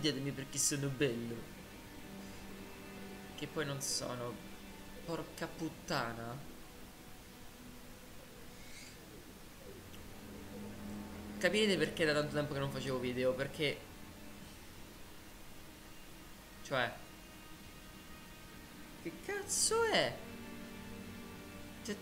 odiatemi perché sono bello. Che poi non sono. Porca puttana. Capite perché da tanto tempo che non facevo video? Perché, cioè, che cazzo è? Cioè,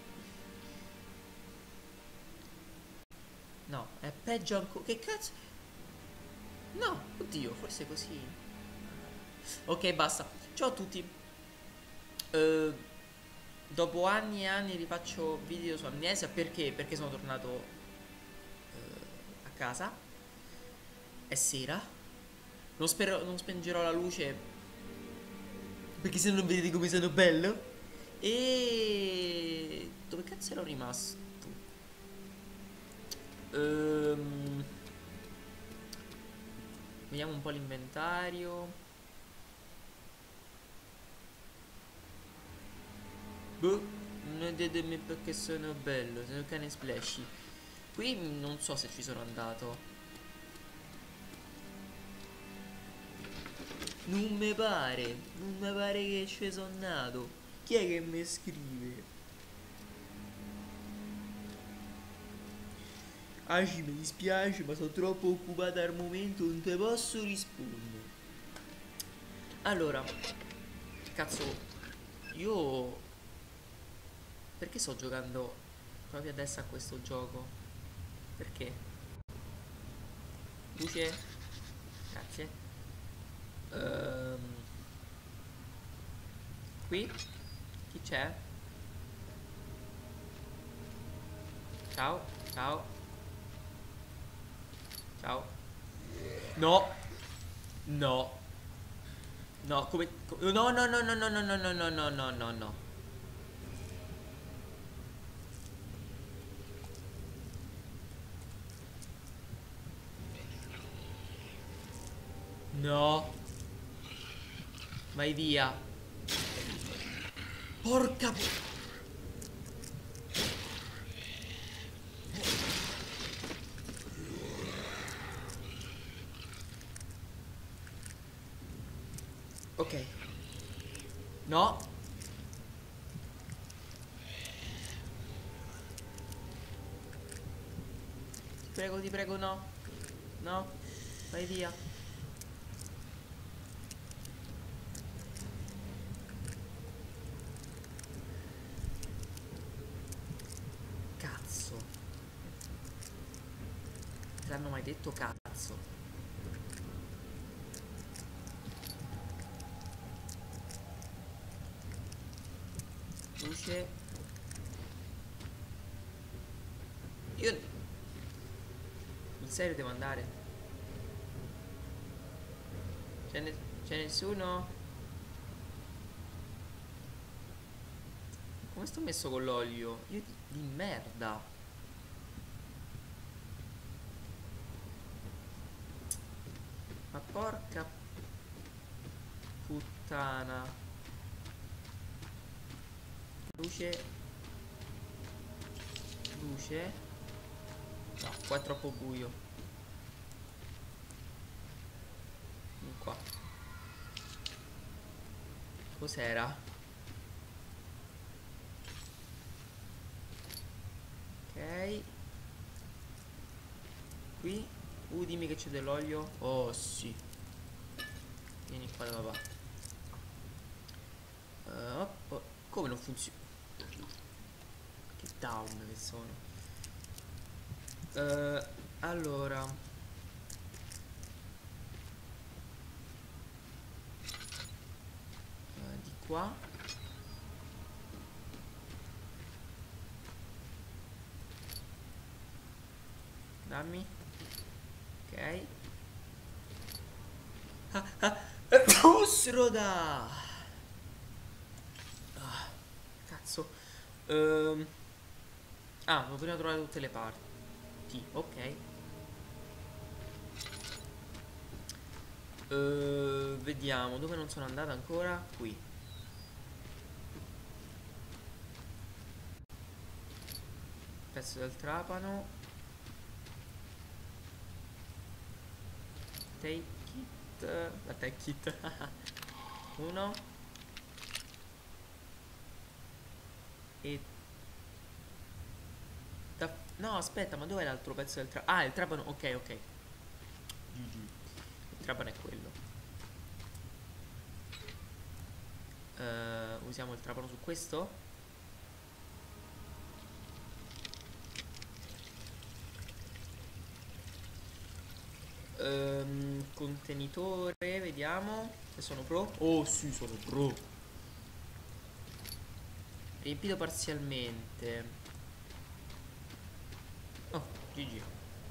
no, è peggio ancora. Che cazzo? No, oddio, forse è così. Ok, basta. Ciao a tutti. Eh, dopo anni e anni rifaccio video su Amnesia. Perché? Perché sono tornato a casa. È sera. Non spengerò la luce perché se no non vedete come sono bello. E dove cazzo ero rimasto? Ehm, Vediamo un po' l'inventario. Boh, non vedetemi perché sono bello, sono cane splashy. Qui non so se ci sono andato. Non mi pare che ci sono nato. Chi è che mi scrive? Ah, sì, mi dispiace, ma sono troppo occupato al momento, non te posso rispondere. Allora, cazzo, io perché sto giocando proprio adesso a questo gioco? Perché? Luce? Grazie. Ehm, Qui? Chi c'è? Ciao, ciao, ciao. No, no, no, no, no, no, no, no, no, no, no, no, no, no, no, no. No, vai via. Porca Ok. No. Ti prego, no. No. Vai via. Cazzo. Te l'hanno mai detto cazzo? Luce. Io... In serio devo andare? C'è nessuno? Come sto messo con l'olio? Io di merda. Ma porca puttana. Luce. Luce. No, qua è troppo buio. Qua. Cos'era? Ok. Qui. Dimmi che c'è dell'olio. Oh sì. Vieni qua da papà. Come non funziona? Che down che sono. Allora. Di qua. Dammi. Ok. Sroda. Cazzo. Ehm, devo prima trovare tutte le parti. Ok. Vediamo dove non sono andata ancora. Qui. Pezzo del trapano. Take it. L'attack kit. Uno. E... No, aspetta, ma dov'è l'altro pezzo del trapano? Ah, il trapano, ok, ok. GG. Il trapano è quello. Usiamo il trapano su questo. Contenitore, vediamo se sono pro. Oh sì, sono pro. Riempito parzialmente. Oh, GG.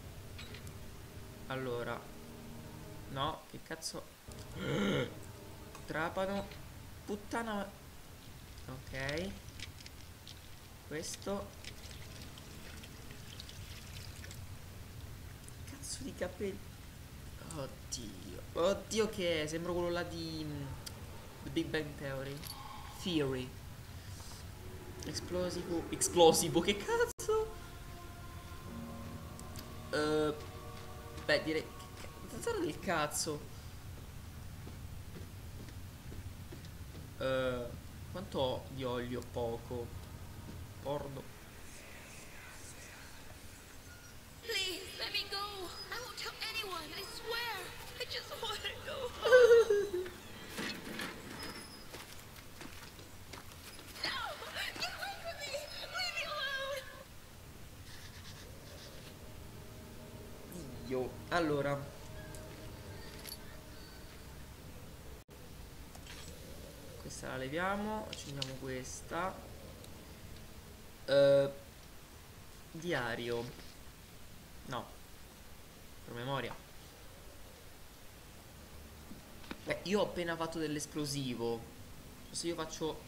Allora, no, che cazzo. Trapano. Puttana. Ok. Questo. Cazzo di capelli. Oddio. Oddio che è? Sembra quello là di The Big Bang Theory. Theory. Esplosivo. Esplosivo, che cazzo? Beh, direi. Zanzara del cazzo. Quanto ho di olio? Poco. Porno. Please, let me go. I won't tell anyone, I swear. I just want to go home. No! Get away from me! Leave me alone! Dio. Allora. Questa la leviamo. Accendiamo questa. Diario. No. Per memoria. Beh, io ho appena fatto dell'esplosivo. Se io faccio...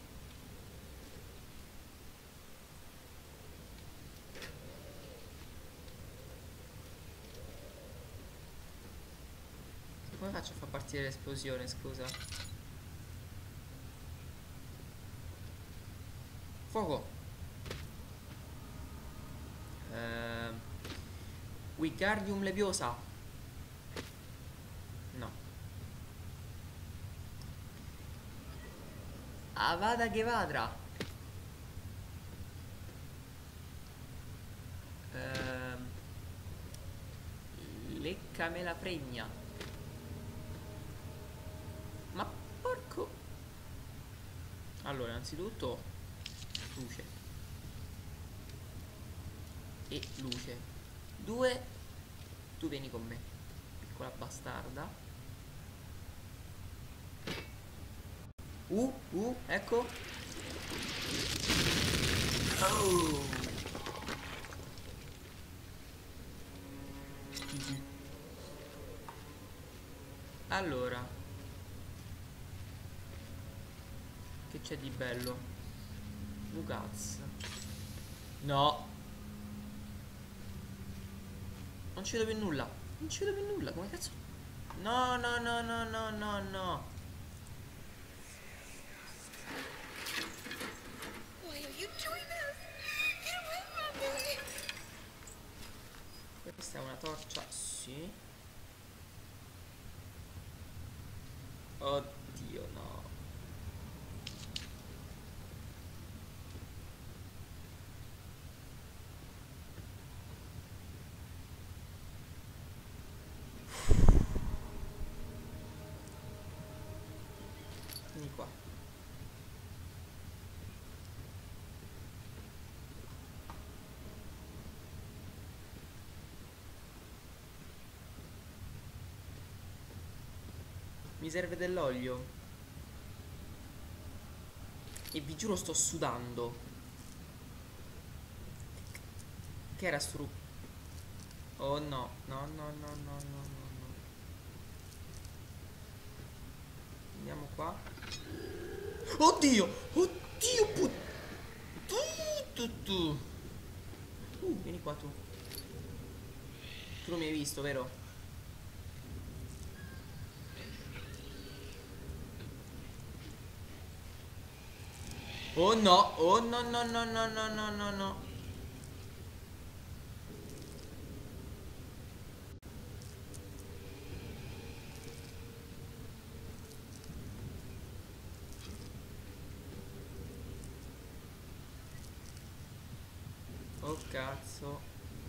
Come faccio a far partire l'esplosione, scusa? Fuoco. Wingardium Leviosa. No. Avada Kedavra. Leccamela fregna. Ma porco. Allora, innanzitutto luce. E luce. Due. Tu vieni con me, piccola bastarda. Ecco. Oh. Allora, che c'è di bello? Mugaz. No. Non ci vedo più nulla. Non ci vedo più nulla. Come cazzo? No, no, no, no, no, no, no. Why are you doing this? Get away from me! Questa è una torcia. Sì. Oddio, no. Vieni qua. Mi serve dell'olio. E vi giuro sto sudando. Che era sto... Oh no. No, no, no, no, no, no, no. Andiamo qua. Oddio. Oddio tu. Vieni qua tu. Tu non mi hai visto, vero? Oh no. Oh no, no, no, no, no, no, no, no. cazzo.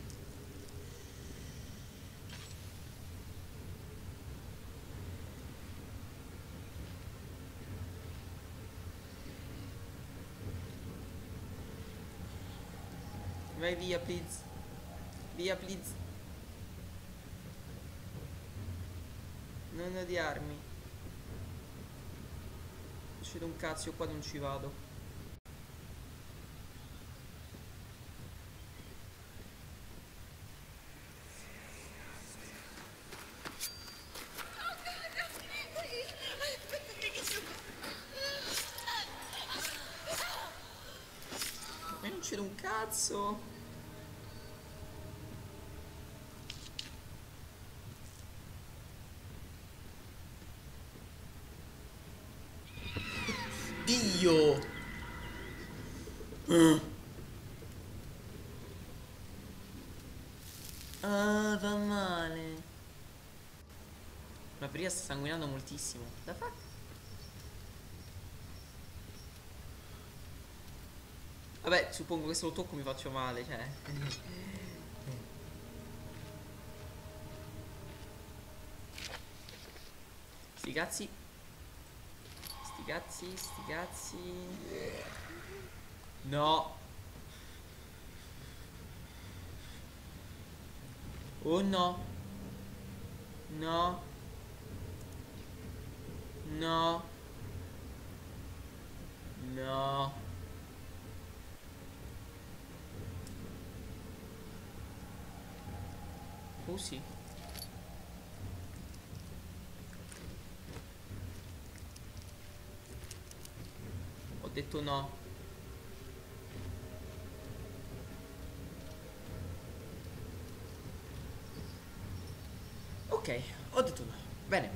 Vai via, please. Via, please. Non odiarmi. Succede un cazzo, io qua non ci vado. Ma non c'era un cazzo. Dio. Ah, va male. La Priya sta sanguinando moltissimo. The fuck? Vabbè, suppongo che se lo tocco mi faccio male, cioè. Sti cazzi. Sti cazzi, sti cazzi. No. Oh no. No. No. No. Oh sì. Ho detto no. Ok, ho detto no. Bene.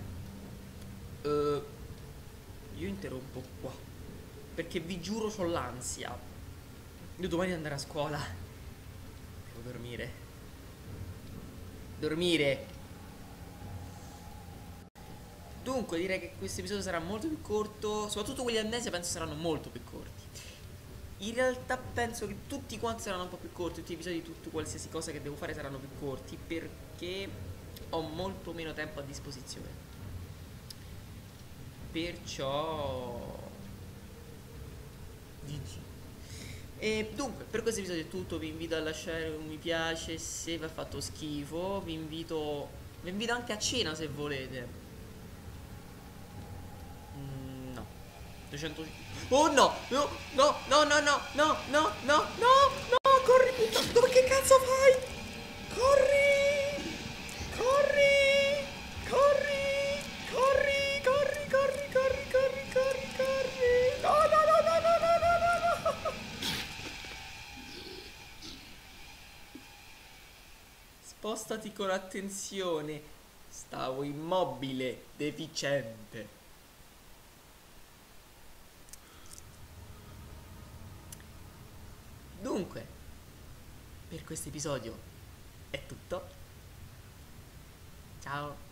Io interrompo qua. Perché vi giuro c'ho l'ansia. Io domani andare a scuola. Devo dormire. Dormire. Dunque direi che questo episodio sarà molto più corto. Soprattutto quelli annesi penso saranno molto più corti. In realtà penso che tutti quanti saranno un po' più corti. Tutti gli episodi, tutto qualsiasi cosa che devo fare saranno più corti. Perché ho molto meno tempo a disposizione. Perciò GG. E dunque, per questo episodio è tutto. Vi invito a lasciare un mi piace se vi ha fatto schifo. Vi invito anche a cena se volete. No. 200. Oh no! No! No! No! No! No! No! No! No! No! No! Corri, puttana! Dove che cazzo fai? Corri! Corri! Corri! Corri! Corri! Corri! Corri! Corri! Corri! Corri! No! No! No! No! No! No! No! No! No! Spostati con attenzione. Stavo immobile, deficiente. Dunque, per questo episodio è tutto. Ciao.